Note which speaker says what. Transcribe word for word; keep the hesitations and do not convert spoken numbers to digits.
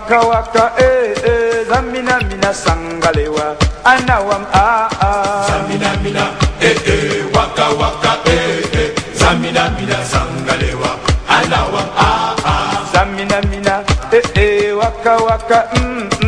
Speaker 1: waka waka eh eh zamina mina sangalewa anawam ah ah
Speaker 2: zamina mina eh eh waka waka eh eh zamina mina sangalewa anawam ah ah
Speaker 1: zamina mina eh eh waka waka mm